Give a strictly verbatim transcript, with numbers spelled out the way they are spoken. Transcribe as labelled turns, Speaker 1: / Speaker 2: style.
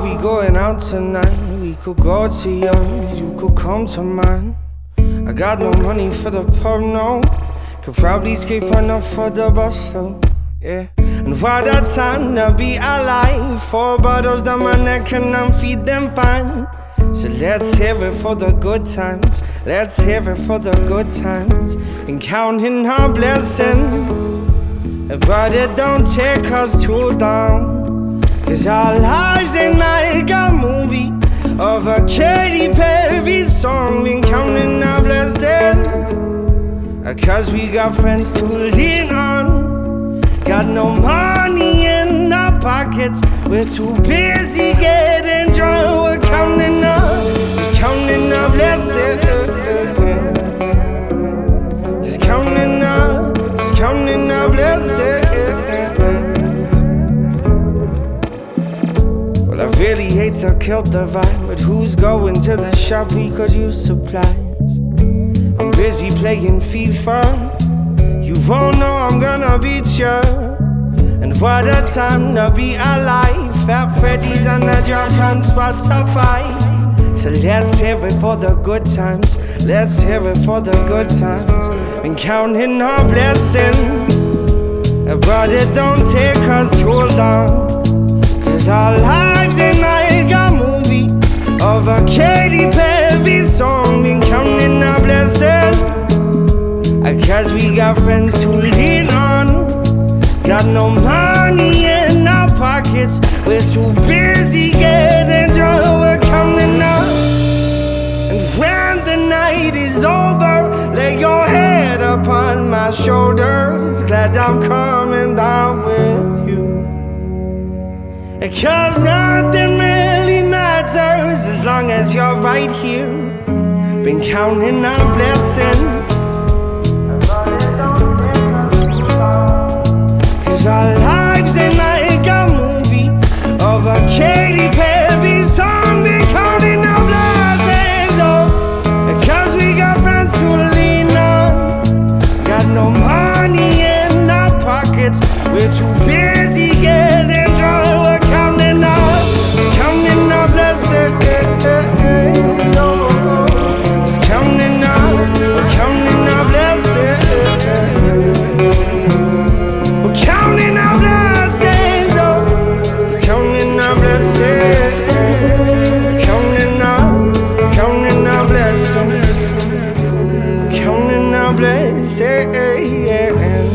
Speaker 1: we going out tonight? We could go to yours, you could come to mine. I got no money for the pub, no. Could probably scrape enough for the bus, though. Yeah. And what a time to be alive. Four bottles down my neck and I'm feed them fine. So let's hear it for the good times. Let's hear it for the good times. And counting our blessings, but it don't take us too long. Cause our lives ain't like a movie of a Katy Perry song. Been counting our blessings, cause we got friends to lean on. Got no money in our pockets, we're too busy getting drunk. We're counting up, just counting our blessings. Just counting up, just counting our blessings. Well, I really hate to kill the vibe, but who's going to the shop? We could use supplies. I'm busy playing FIFA, you won't know I'm gonna beat ya. And what a time to be alive. Fat Freddy's on the drop on Spotify. So let's hear it for the good times. Let's hear it for the good times. Been counting our blessings, but it don't take us too long. Cause our lives ain't like a movie of a Katy Perry song. Been counting our blessings, cause we got friends to lean on. Got no money in our pockets, we're too busy getting drunk. We're counting up, and when the night is over, lay your head upon my shoulders. Glad I'm coming down with you, cause nothing really matters as long as you're right here. Been counting our blessings, our lives ain't like a movie of a Katy Perry song. Been counting our blessings, oh, cause we got friends to lean on. Got no money in our pockets, we're too busy getting drunk. We're counting up, just counting our blessings, oh, just counting up, we're counting our blessings. Counting our blessings, oh, counting our blessings, counting our, counting our blessings, counting our blessings, yeah.